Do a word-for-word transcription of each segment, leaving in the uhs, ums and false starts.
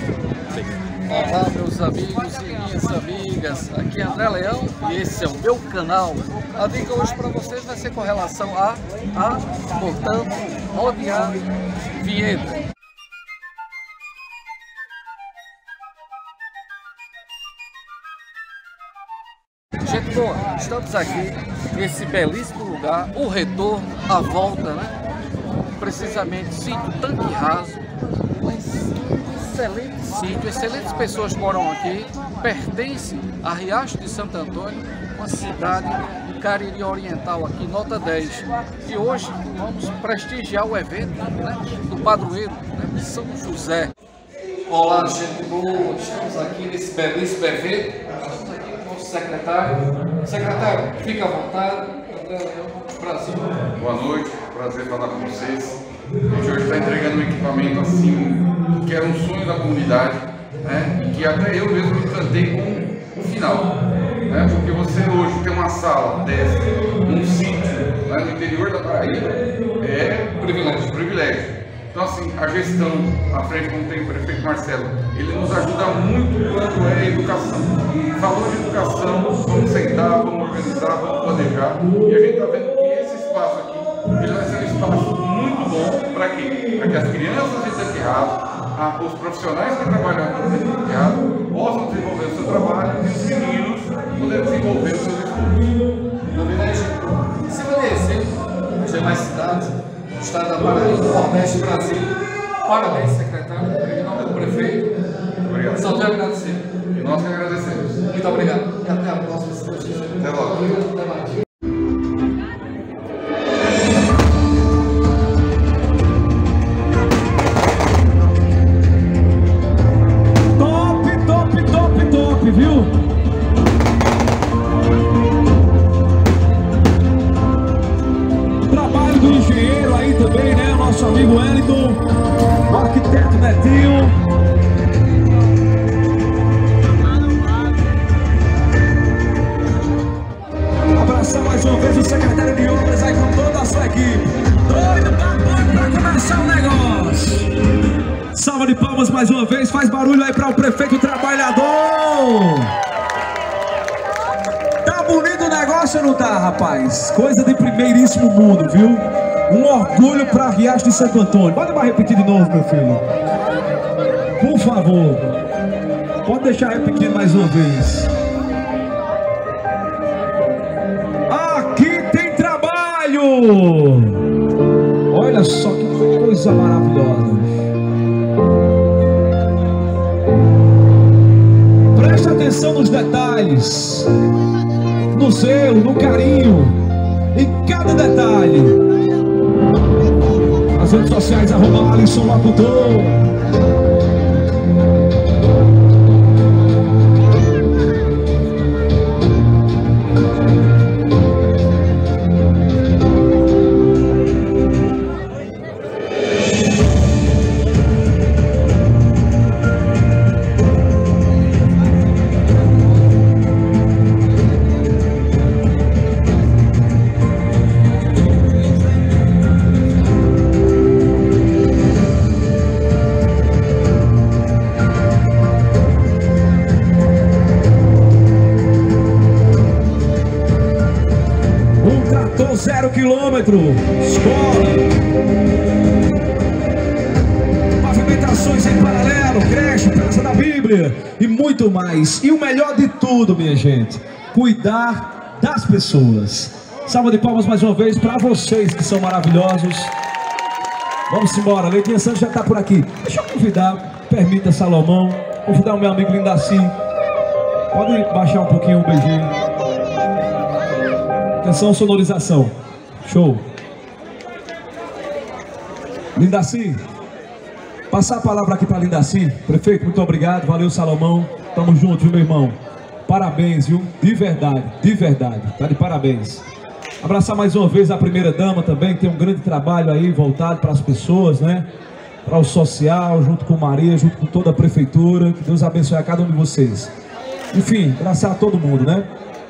Olá, meus amigos e minhas amigas, aqui é André Leão e esse é o meu canal. A dica hoje para vocês vai ser com relação a, a portanto, rodear vinheta. Gente boa, estamos aqui nesse belíssimo lugar, o retorno, a volta, né? Precisamente sítio Tanque Raso, um excelente sítio, excelentes pessoas moram aqui, pertence a Riacho de Santo Antônio, uma cidade do Cariri Oriental aqui, nota dez. E hoje vamos prestigiar o evento, né, do padroeiro, né, de São José. Olá, gente boa, estamos aqui nesse belíssimo evento, estamos aqui com o nosso secretário. Secretário, fica à vontade. André Leão, Brasil. Boa noite, prazer falar com vocês. A gente hoje está entregando um equipamento assim, que era um sonho da comunidade, né? Que até eu mesmo me encantei com o final, né? Porque você hoje tem uma sala dessa, num sítio, lá no interior da Paraíba, é privilégio, privilégio. Então assim, a gestão, à frente como tem o prefeito Marcelo, ele nos ajuda muito quando é educação. Falou de educação, vamos sentar, vamos organizar, vamos planejar. E a gente está vendo que esse espaço aqui, ele vai ser um espaço muito bom para quê? Para que as crianças de Tanque Raso, os profissionais que trabalham aqui no Tanque Raso, possam desenvolver o seu trabalho e os meninos poderem desenvolver os seus estudos. Novidade, se conhecer as demais cidades, o estado da Paraíba, do Nordeste, Brasil. Parabéns, secretário, em nome do prefeito. Muito obrigado. Só tenho a agradecer. E nós que agradecemos. Muito obrigado. E até a próxima. Até logo. Até mais. Viu? Trabalho do engenheiro aí também, né? O nosso amigo Wellington, o arquiteto Netinho. Abraçar mais uma vez o secretário de obras aí com toda a sua equipe. Doido, tá doido pra começar o negócio. Salva de palmas mais uma vez, faz barulho aí para o prefeito trabalhador. Tá bonito o negócio ou não tá, rapaz? Coisa de primeiríssimo mundo, viu? Um orgulho para Riacho de Santo Antônio. Pode mais repetir de novo, meu filho? Por favor. Pode deixar repetindo mais uma vez. Aqui tem trabalho! Olha só que coisa maravilhosa. Preste atenção nos detalhes, no zelo, no carinho, em cada detalhe. As redes sociais, arroba Alisson Locutor. Zero quilômetro, escola, pavimentações em paralelo, creche, praça da Bíblia e muito mais. E o melhor de tudo, minha gente, cuidar das pessoas. Salva de palmas mais uma vez para vocês que são maravilhosos. Vamos embora, Leitinha Santos já está por aqui. Deixa eu convidar, permita Salomão, convidar o meu amigo Lindaci. Pode baixar um pouquinho o beijinho. Atenção, sonorização. Show. Lindaci, passar a palavra aqui para Lindaci. Prefeito, muito obrigado. Valeu, Salomão. Tamo junto, viu, meu irmão? Parabéns, viu? De verdade, de verdade. Tá de parabéns. Abraçar mais uma vez a primeira dama também, que tem um grande trabalho aí voltado para as pessoas, né? Para o social, junto com Maria, junto com toda a prefeitura. Que Deus abençoe a cada um de vocês. Enfim, abraçar a todo mundo, né?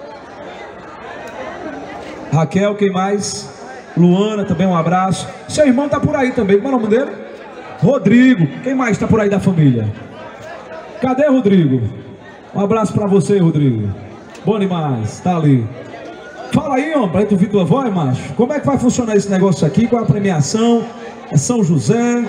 Raquel, quem mais? Luana, também um abraço. Seu irmão tá por aí também, qual é o nome dele? Rodrigo, quem mais tá por aí da família? Cadê Rodrigo? Um abraço pra você, Rodrigo. Bom demais, tá ali. Fala aí, ó, pra tu ouvir tua voz, macho. Como é que vai funcionar esse negócio aqui? Qual é a premiação? É São José?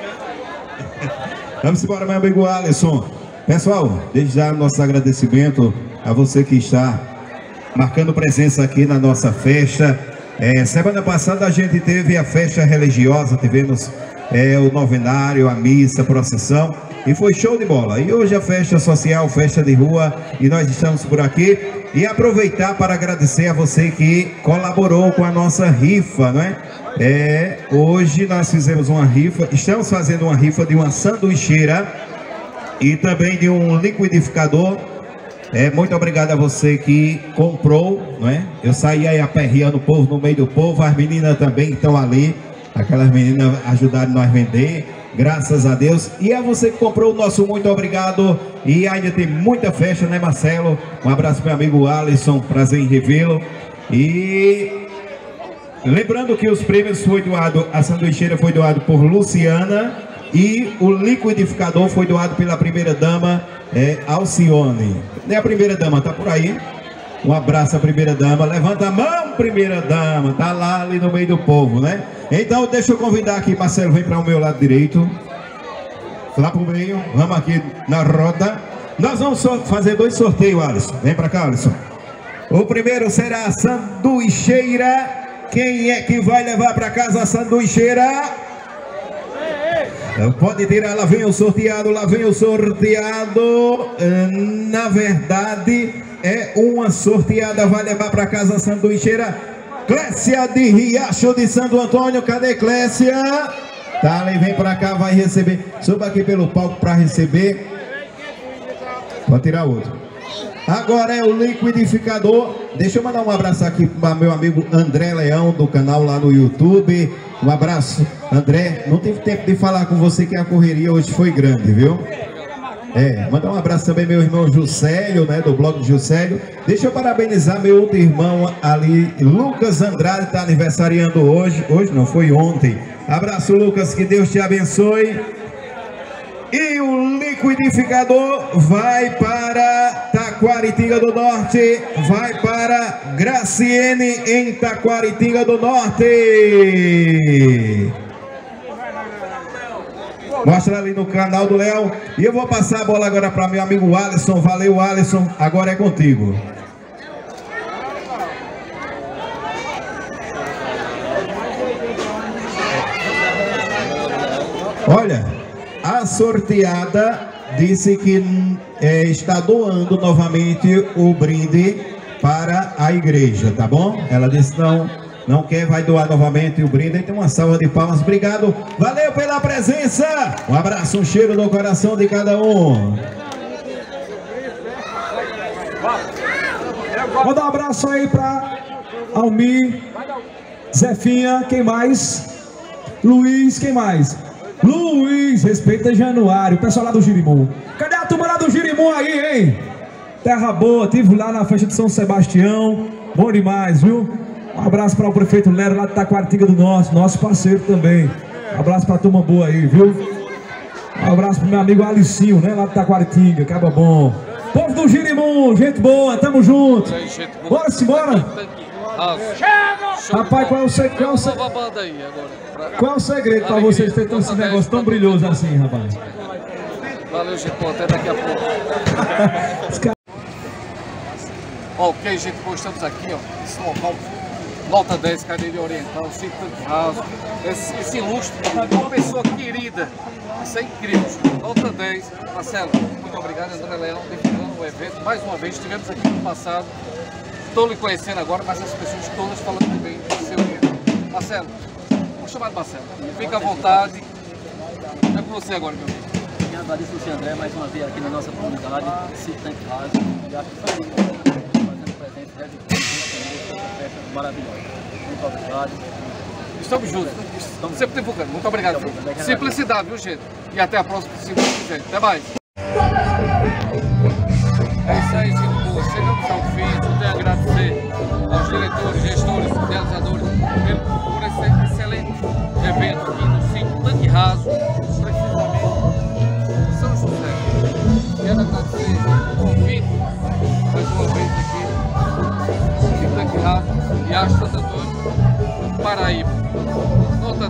Vamos embora, meu amigo Alisson. Pessoal, desde já nosso agradecimento a você que está marcando presença aqui na nossa festa. É, semana passada a gente teve a festa religiosa, tivemos é, o novenário, a missa, a procissão, e foi show de bola. E hoje a festa social, festa de rua, e nós estamos por aqui. E aproveitar para agradecer a você que colaborou com a nossa rifa, não é? É, hoje nós fizemos uma rifa, estamos fazendo uma rifa de uma sanduicheira e também de um liquidificador. É, muito obrigado a você que comprou, não é? Eu saí aí aperreando o povo, no meio do povo, as meninas também estão ali, aquelas meninas ajudaram nós a vender, graças a Deus. E a você que comprou, o nosso muito obrigado. E ainda tem muita festa, né, Marcelo? Um abraço para meu amigo Alisson, prazer em revê-lo. E lembrando que os prêmios foi doado, a sanduicheira foi doado por Luciana e o liquidificador foi doado pela primeira dama, é, Alcione. E a primeira dama tá por aí? Um abraço à primeira dama. Levanta a mão, primeira dama. Tá lá ali no meio do povo, né? Então deixa eu convidar aqui, Marcelo, vem para o meu lado direito. Lá pro meio, vamos aqui na roda. Nós vamos só fazer dois sorteios, Alisson. Vem para cá, Alisson. O primeiro será a sanduicheira. Quem é que vai levar para casa a sanduicheira? Pode tirar, lá vem o sorteado, lá vem o sorteado. Na verdade, é uma sorteada, vai levar para casa a sanduicheira. Clécia de Riacho de Santo Antônio, cadê Clécia? Tá ali, vem para cá, vai receber. Suba aqui pelo palco para receber. Pode tirar outro. Agora é o liquidificador. Deixa eu mandar um abraço aqui para meu amigo André Leão, do canal lá no YouTube. Um abraço, André. Não tive tempo de falar com você que a correria hoje foi grande, viu? É, mandar um abraço também meu irmão Juscelio, né, do blog Juscelio. Deixa eu parabenizar meu outro irmão ali, Lucas Andrade, tá aniversariando hoje. Hoje não, foi ontem. Abraço, Lucas, que Deus te abençoe. E o liquidificador vai para Taquaritinga do Norte, vai para Graciene em Taquaritinga do Norte. Mostra ali no canal do Léo. E eu vou passar a bola agora para meu amigo Alisson. Valeu, Alisson, agora é contigo. Olha, a sorteada disse que é, está doando novamente o brinde para a igreja, tá bom? Ela disse não, não quer, vai doar novamente o brinde. Então uma salva de palmas, obrigado, valeu pela presença. Um abraço, um cheiro no coração de cada um. Vou dar um abraço aí para Almir, Zefinha, quem mais? Luiz, quem mais? Luiz, respeita Januário, o pessoal lá do Girimum. Cadê a turma lá do Girimum aí, hein? Terra boa, tive lá na festa de São Sebastião, bom demais, viu? Um abraço para o prefeito Lero lá de Taquaritinga do Norte, nosso parceiro também. Um abraço para a turma boa aí, viu? Um abraço para meu amigo Alicinho, né, lá de Taquaritinga, acaba bom. Povo do Girimum, gente boa, tamo junto. Bora, simbora. Rapaz, qual é o segredo? Qual é o segredo, qual é o segredo para vocês terem esse negócio tão brilhoso assim, rapaz? Valeu, gente, até daqui a pouco. Ok, gente, bom, estamos aqui, ó, esse local, nota dez, cadeira oriental, cinco tanque raso, esse, esse ilustre, uma pessoa querida, isso é incrível, nota dez. Marcelo, muito obrigado, André Leão, definindo o evento, mais uma vez, estivemos aqui no passado. Estou lhe conhecendo agora, mas as pessoas todas falando bem do seu livro. Marcelo, vou chamar de Marcelo. Fica à vontade. É com você agora, meu amigo. Eu agradeço o André mais uma vez aqui na nossa comunidade, Cinco Tanque Raso. E acho que foi fazendo presente desde o começo dessa festa maravilhosa. Muito obrigado. Estamos juntos. Estamos sempre divulgando. Muito obrigado. Viu? Simplicidade, viu, gente? E até a próxima, se Deus quiser. Até mais. É isso aí, gente. Chegamos ao fim. Eu tenho a agradecer aos diretores, gestores, idealizadores por esse excelente evento aqui no Cinco Tanque Raso, precisamente São José.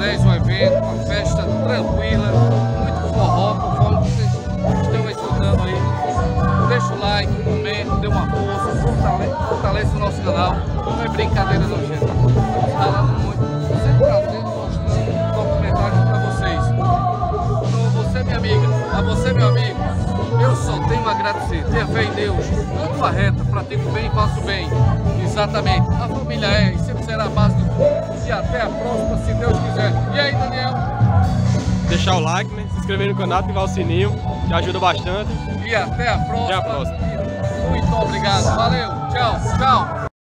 dez o evento, uma festa tranquila, muito forró, conforme vocês estão escutando aí. Deixa o like, comenta, dê uma força, fortalece, fortalece o nosso canal. Não é brincadeira não, gente. Estamos falando muito, sempre trazendo, mostrando documentários para vocês. Então você, minha amiga, a você, meu amigo, eu só tenho a agradecer. Tenha fé em Deus, ando a reta, pratico bem e faço bem. Exatamente, a família é e sempre será a base do tudo. E até a próxima, se Deus quiser. E aí, Daniel? Deixar o like, né? Se inscrever no canal, ativar o sininho, que ajuda bastante. E até a próxima. Até a próxima. Muito obrigado. Valeu. Tchau. Tchau.